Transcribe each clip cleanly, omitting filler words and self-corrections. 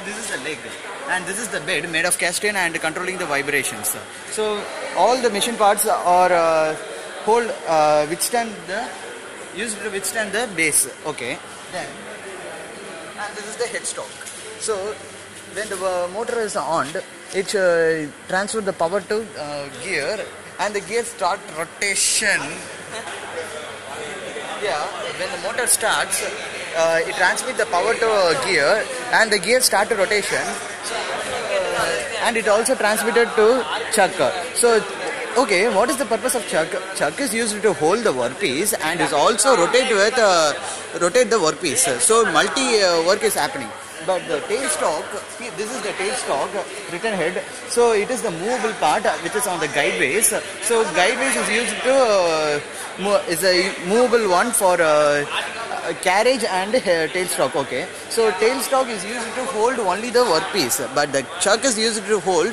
this is the leg, and this is the bed made of cast iron and controlling the vibrations. So all the machine parts are used to withstand the base. Okay. Then, and this is the headstock. So when the motor is on, it transfers the power to gear, and the gear start rotation. Yeah, when the motor starts, it transmits the power to gear, and the gear start rotation, and it also transmitted to chuck. So, okay, what is the purpose of chuck? Chuck is used to hold the workpiece and is also rotate the workpiece. So multi work is happening. But the tailstock, this is the tailstock return head. So it is the movable part which is on the guideways. So guideways is used to is a movable one for carriage and tailstock. Okay, so tailstock is used to hold only the workpiece, but the chuck is used to hold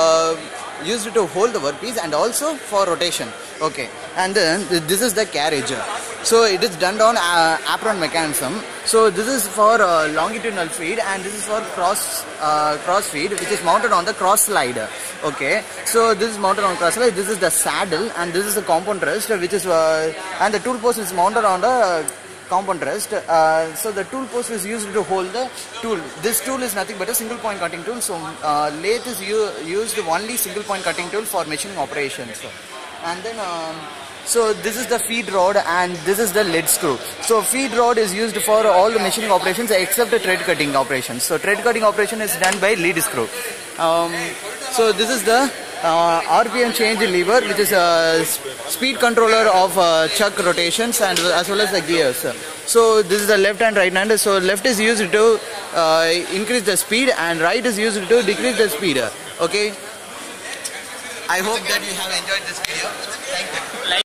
the workpiece and also for rotation. Okay, and then this is the carriage. So it is done on apron mechanism. So this is for longitudinal feed, and this is for cross feed, which is mounted on the cross slide. Okay, so this is mounted on cross slide. This is the saddle, and this is the compound rest, which is and the tool post is mounted on the compound rest. So the tool post is used to hold the tool. This tool is nothing but a single point cutting tool. So lathe is used only single point cutting tool for machining operations. And then so this is the feed rod, and this is the lead screw. So feed rod is used for all the machining operations except the thread cutting operations. So thread cutting operation is done by lead screw. So this is the RPM change lever, which is a speed controller of chuck rotations and as well as the gears. So this is the left and right hand. So left is used to increase the speed, and right is used to decrease the speed. Okay. I hope that you have enjoyed this video. Thank you.